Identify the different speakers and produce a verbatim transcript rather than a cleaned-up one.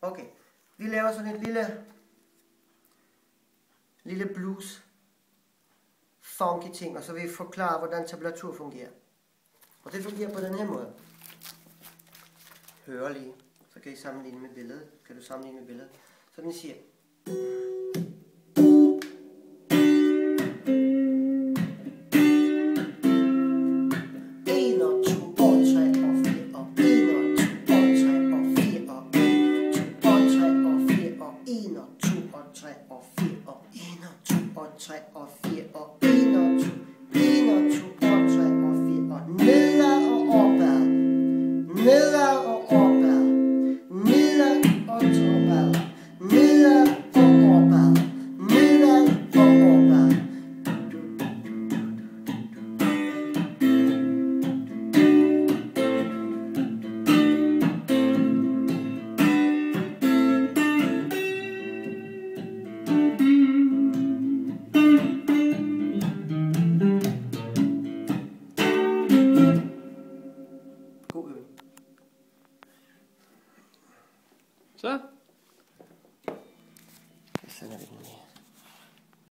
Speaker 1: Okay, vi laver sådan et lille, lille blues, funky ting, og så vil vi forklare, hvordan tablatur fungerer. Og det fungerer på den her måde. Hør lige, så kan I sammenligne med billedet. Kan du sammenligne med billedet? Så den siger. tre og fire og en og to, en og to og tre og fire og nedad og opad, nedad og opad, nedad og opad, nedad og opad, nedad og opad.
Speaker 2: Så